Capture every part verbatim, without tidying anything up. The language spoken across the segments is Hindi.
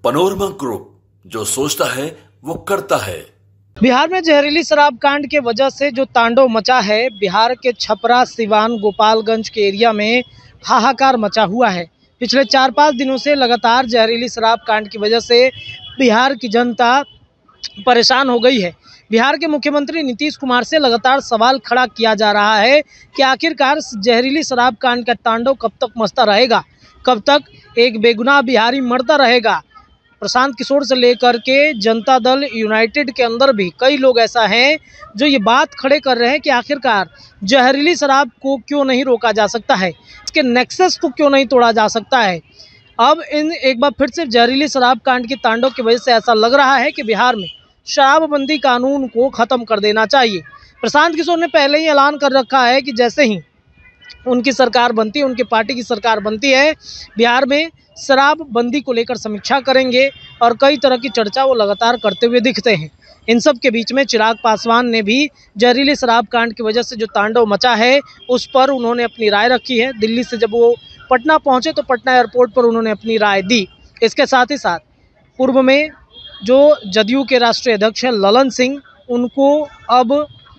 पनोरमा ग्रुप, जो सोचता है वो करता है। बिहार में जहरीली शराब कांड के वजह से जो तांडव मचा है, बिहार के छपरा, सिवान, गोपालगंज के एरिया में हाहाकार मचा हुआ है। पिछले चार पाँच दिनों से लगातार जहरीली शराब कांड की वजह से बिहार की जनता परेशान हो गई है। बिहार के मुख्यमंत्री नीतीश कुमार से लगातार सवाल खड़ा किया जा रहा है कि आखिरकार जहरीली शराब कांड का तांडव कब तक मचता रहेगा, कब तक एक बेगुनाह बिहारी मरता रहेगा। प्रशांत किशोर से लेकर के जनता दल यूनाइटेड के अंदर भी कई लोग ऐसा हैं जो ये बात खड़े कर रहे हैं कि आखिरकार जहरीली शराब को क्यों नहीं रोका जा सकता है, इसके नेक्सस को क्यों नहीं तोड़ा जा सकता है। अब इन एक बार फिर से जहरीली शराब कांड के तांडव की वजह से ऐसा लग रहा है कि बिहार में शराबबंदी कानून को ख़त्म कर देना चाहिए। प्रशांत किशोर ने पहले ही ऐलान कर रखा है कि जैसे ही उनकी सरकार बनती है, उनकी पार्टी की सरकार बनती है, बिहार में शराबबंदी को लेकर समीक्षा करेंगे और कई तरह की चर्चा वो लगातार करते हुए दिखते हैं। इन सब के बीच में चिराग पासवान ने भी जहरीली शराब कांड की वजह से जो तांडव मचा है उस पर उन्होंने अपनी राय रखी है। दिल्ली से जब वो पटना पहुंचे तो पटना एयरपोर्ट पर उन्होंने अपनी राय दी। इसके साथ ही साथ पूर्व में जो जदयू के राष्ट्रीय अध्यक्ष हैं ललन सिंह, उनको अब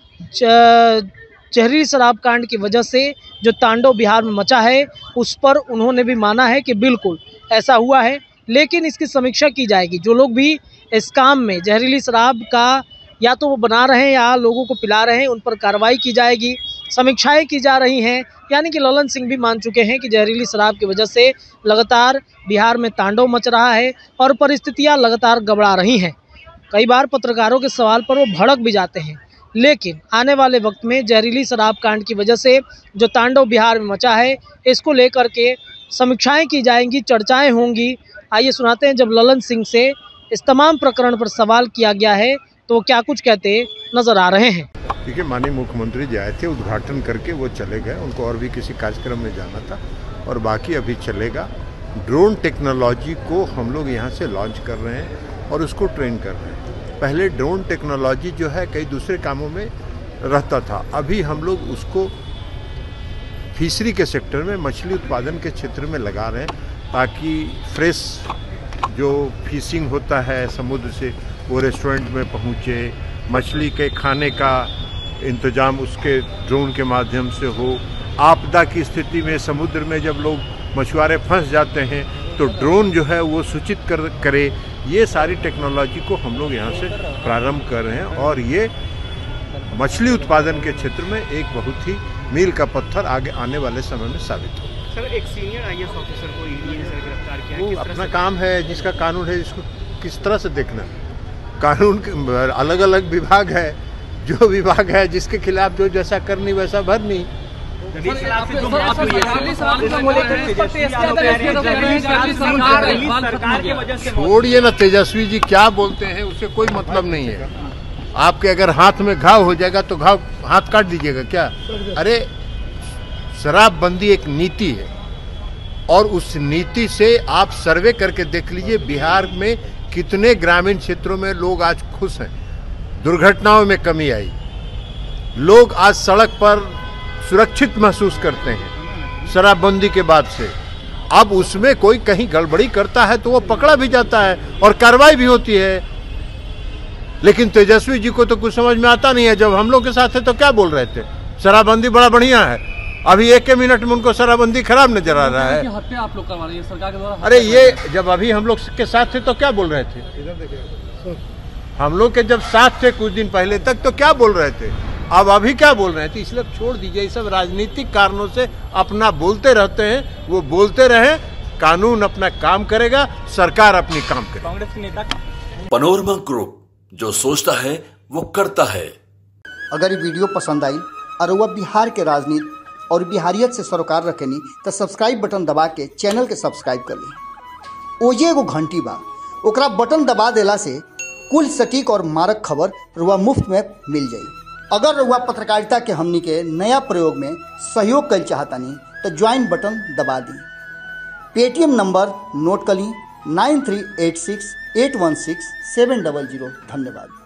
जहरीली शराब कांड की वजह से जो तांडव बिहार में मचा है उस पर उन्होंने भी माना है कि बिल्कुल ऐसा हुआ है, लेकिन इसकी समीक्षा की जाएगी। जो लोग भी इस काम में जहरीली शराब का या तो वो बना रहे हैं या लोगों को पिला रहे हैं, उन पर कार्रवाई की जाएगी, समीक्षाएं की जा रही हैं। यानी कि ललन सिंह भी मान चुके हैं कि जहरीली शराब की वजह से लगातार बिहार में तांडव मच रहा है और परिस्थितियां लगातार गड़बड़ा रही हैं। कई बार पत्रकारों के सवाल पर वो भड़क भी जाते हैं, लेकिन आने वाले वक्त में जहरीली शराब कांड की वजह से जो तांडव बिहार में मचा है इसको लेकर के समीक्षाएं की जाएंगी, चर्चाएं होंगी। आइए सुनाते हैं जब ललन सिंह से इस तमाम प्रकरण पर सवाल किया गया है तो क्या कुछ कहते नजर आ रहे हैं। देखिए, माननीय मुख्यमंत्री जी आए थे, उद्घाटन करके वो चले गए, उनको और भी किसी कार्यक्रम में जाना था और बाकी अभी चलेगा। ड्रोन टेक्नोलॉजी को हम लोग यहाँ से लॉन्च कर रहे हैं और उसको ट्रेन कर रहे हैं। पहले ड्रोन टेक्नोलॉजी जो है कई दूसरे कामों में रहता था, अभी हम लोग उसको फिशरी के सेक्टर में, मछली उत्पादन के क्षेत्र में लगा रहे हैं ताकि फ्रेश जो फिशिंग होता है समुद्र से वो रेस्टोरेंट में पहुँचे, मछली के खाने का इंतजाम उसके ड्रोन के माध्यम से हो। आपदा की स्थिति में समुद्र में जब लोग मछुआरे फंस जाते हैं तो ड्रोन जो है वो सूचित कर करे। ये सारी टेक्नोलॉजी को हम लोग यहाँ से प्रारंभ कर रहे हैं और ये मछली उत्पादन के क्षेत्र में एक बहुत ही मील का पत्थर आगे आने वाले समय में साबित हो। सर, एक senior I A S officer को ईडी ने सर गिरफ्तार किया। वो अपना काम है, जिसका कानून है इसको किस तरह से देखना। कानून अलग अलग विभाग है, जो विभाग है जिसके खिलाफ जो जैसा करनी वैसा भरनी। छोड़िए ना तेजस्वी जी क्या बोलते हैं, उससे कोई मतलब नहीं है। आपके अगर हाथ में घाव हो जाएगा तो घाव हाथ काट दीजिएगा क्या? अरे शराबबंदी एक नीति है और उस नीति से आप सर्वे करके देख लीजिए बिहार में कितने ग्रामीण क्षेत्रों में लोग आज खुश हैं। दुर्घटनाओं में कमी आई, लोग आज सड़क पर सुरक्षित महसूस करते हैं शराबबंदी के बाद से। अब उसमें कोई कहीं गड़बड़ी करता है तो वो पकड़ा भी जाता है और कार्रवाई भी होती है। लेकिन तेजस्वी जी को तो कुछ समझ में आता नहीं है। जब हम लोग के साथ थे तो क्या बोल रहे थे, शराबबंदी बड़ा बढ़िया है, अभी एक के मिनट में उनको शराबबंदी खराब नजर आ रहा है। हत्या आप लोग करवा रहे हैं सरकार के द्वारा। अरे ये जब अभी हम लोग के साथ थे तो क्या बोल रहे थे, हम लोग के जब साथ थे कुछ दिन पहले तक तो क्या बोल रहे थे, अब अभी क्या बोल रहे थे। इसलिए छोड़ दीजिए, ये सब राजनीतिक कारणों से अपना बोलते रहते हैं, वो बोलते रहे, कानून अपना काम करेगा, सरकार अपनी काम करेगी। कांग्रेस के नेता पनोरमा ग्रुप, जो सोचता है वो करता है। अगर ये वीडियो पसंद आई और वह बिहार के राजनीति और बिहारियत से सरोकार रखेनी तो सब्सक्राइब बटन दबा के चैनल के सब्सक्राइब कर ली। ओजे एगो घंटी बा, ओकरा बटन दबा देला से कुल सटीक और मारक खबर रुआ मुफ्त में मिल जाई। अगर रुआ पत्रकारिता के हमनी के नया प्रयोग में सहयोग कर चाहतानी तो ज्वाइन बटन दबा दी। पेटीएम नंबर नोट कर ली nine three eight six eight one six seven double zero. धन्यवाद।